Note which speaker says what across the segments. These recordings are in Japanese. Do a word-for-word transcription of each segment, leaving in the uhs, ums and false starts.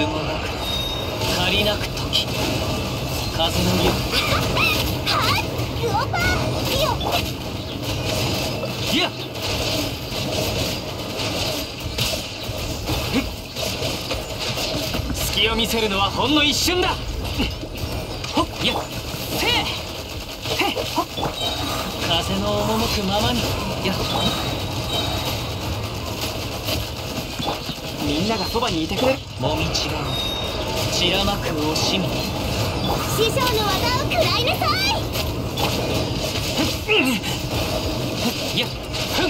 Speaker 1: 雲なく借りなく時風の湯
Speaker 2: はっグオパーいいよ
Speaker 1: いや隙を見せるのはほんの一瞬だ。ほっいやせえへっほっ風の赴くままにやっみんながそばにいてくれる。もみちが散らまく惜しみ
Speaker 2: 師匠の技を食らいなさい。
Speaker 1: いやふん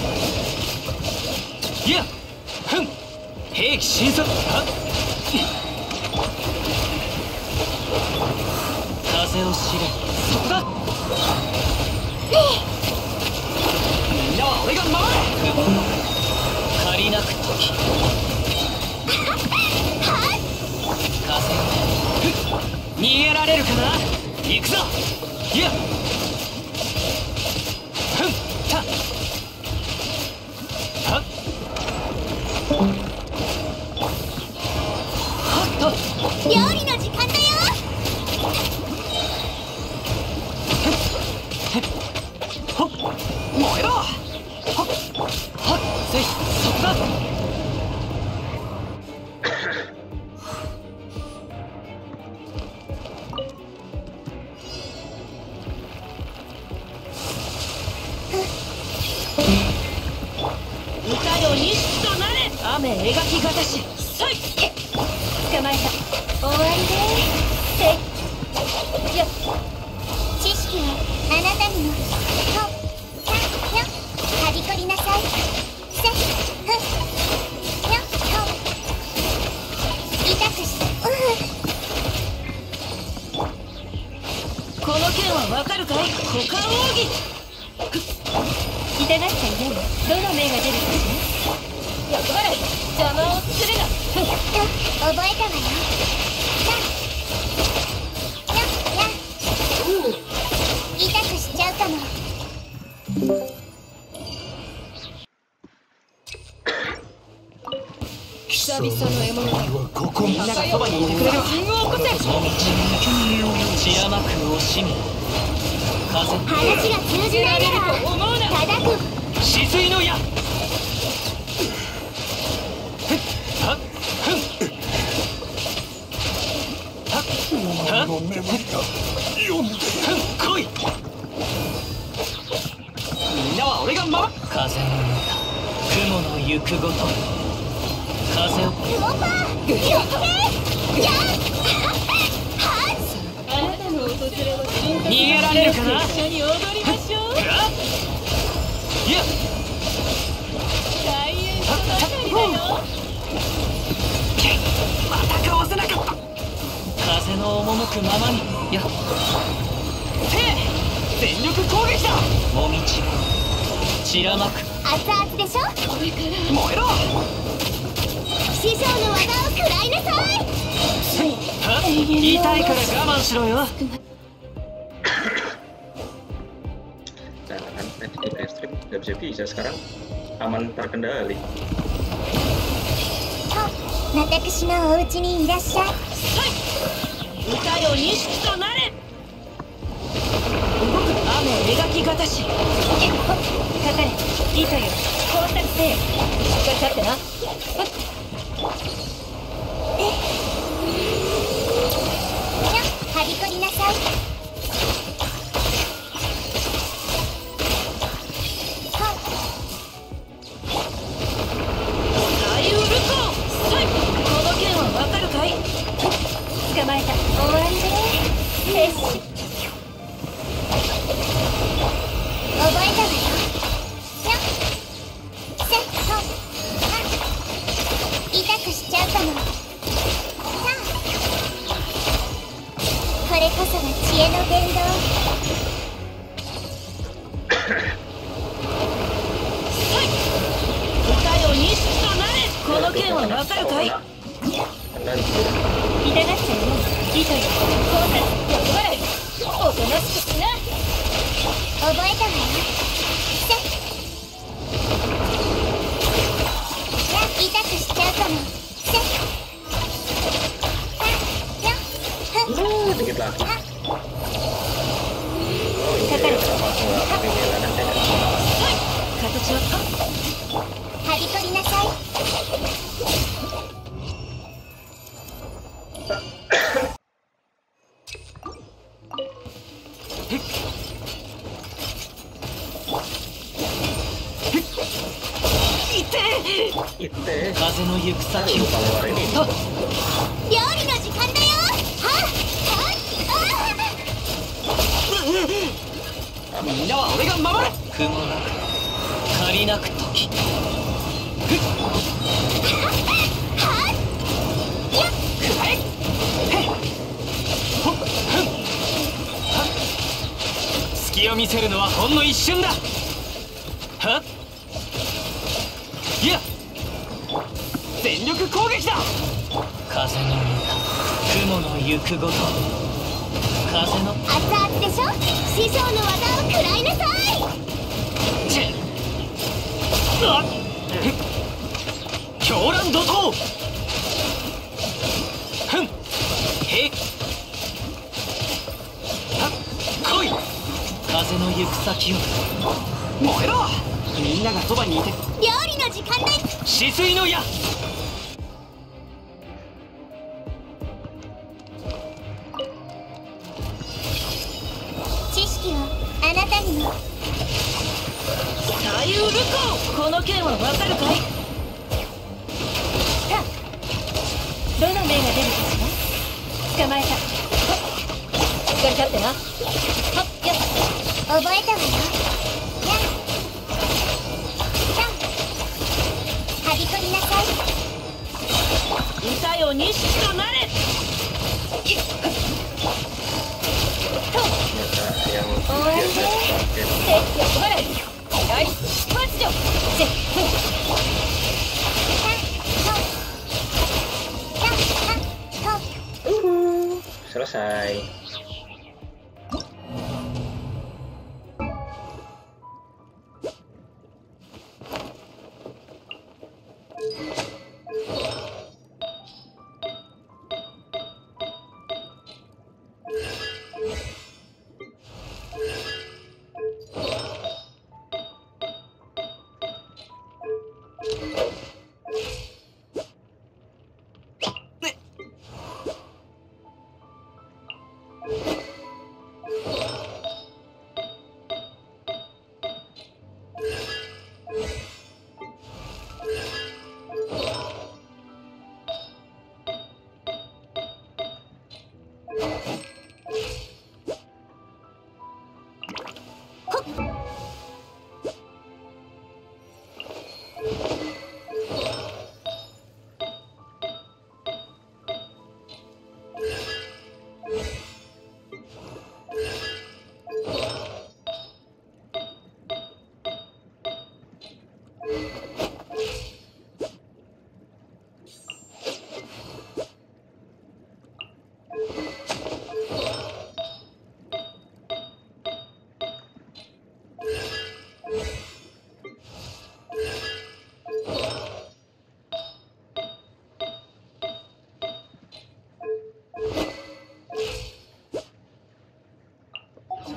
Speaker 1: いやふん兵器新速はっ風を知れそこだ。みんなは俺が守れ。雲の借りなく時風逃げられるかな。行くぞ。いやふんたはっはっと
Speaker 2: 料理の時間だよ。
Speaker 1: ほっ燃えろ。ほっはっぜひそこだ。歌よ錦となれ。雨描きがたしさい
Speaker 2: 捕まえた。終わりでーせいや知識はあなたにも。ほっやよはびこりなさい。せふよほ痛くし
Speaker 1: この剣はわかるかい。股間奥義
Speaker 2: 痛がっちゃいないわ。どの目が出るかしら。
Speaker 1: 役払い邪魔をするな。
Speaker 2: 覚えたわよ。やや痛くしちゃうかも。
Speaker 1: 久々の獲物だ。
Speaker 3: ここ
Speaker 1: みんながそばにいてくれる。信号を起こせ。散らまく惜しみ風
Speaker 2: 話が通じないなら
Speaker 1: 思うな。
Speaker 2: 叩く。
Speaker 1: 止水の矢はっふんはっはっ
Speaker 3: の眠りが読んで
Speaker 1: ふん来い。みんなは俺が守る。風の中雲の行くごと風を
Speaker 2: グオパーよってやはっ
Speaker 1: あなたの訪れを逃げられるかな。一緒に踊りましょう。いや大演ばかりだよ。またかわせなかった。風の赴くままにやせえ全力攻撃だ。もみち散らまく
Speaker 2: 熱々でしょ。
Speaker 1: 燃えろ。
Speaker 2: 師匠の技を食らいなさい。
Speaker 1: は痛いから我慢しろよ。
Speaker 4: Nah, kan tadi di airstream nggak bisa bisa sekarang aman terkendali.
Speaker 2: 私のお家にいらっしゃい。
Speaker 1: 歌よ錦となれ。雨描きがたしかかれ糸よ工作せよ。しっかり立ってな。
Speaker 2: はびこりなさい。
Speaker 1: 大ウルコさい。この剣はわかるかい。
Speaker 2: 捕まえた。終わりでーす。覚えたわよ。よっせっほっはっ痛くしちゃうかも。さあこれこそが知恵の伝道。
Speaker 1: 歌よ錦となれ。この剣はわかるかい。
Speaker 4: Kena di
Speaker 2: 痛がっちゃいない。糸よ工作役払いおとなしくしな。覚えたわよ。せっや痛くしちゃうかも。せっ
Speaker 4: Nggak bela nanti kan.
Speaker 2: 形をはびこりなさい。
Speaker 4: いって
Speaker 1: 風の行く先を
Speaker 4: lupa ngeluarin ini.
Speaker 2: 料理の時間だよ。はあ、
Speaker 1: みんなは俺が守る。雲なく借りなく時。隙を見せるのはほんの一瞬だ。はっ、いや、全力攻撃だ。風の雲の行くごと、風の
Speaker 2: 熱々でしょ。師匠の技を食らいなさい。
Speaker 1: チェッ、あっ、狂乱怒涛。ふん、へっ、はっ、来い。風の行く先を燃えろ。みんながそばにいて。
Speaker 2: 料理の時間だよ。
Speaker 1: 止水の矢。
Speaker 2: 知識をあなたにも。
Speaker 1: 大ウルコ、この剣はわかるかい。
Speaker 2: さあ、どの目が出るかしら。捕まえた。しっかり立ってな。はっ、よっ、覚えたわよ。やん、さん、はびこりなさい。
Speaker 1: 歌よ錦となれ。
Speaker 4: Ternyata yang
Speaker 2: 終わり
Speaker 4: biasa
Speaker 2: で
Speaker 4: pakai
Speaker 2: せっよばれ。はい発情。せっふん。さん、ほ、さん、は、と。
Speaker 4: selesai.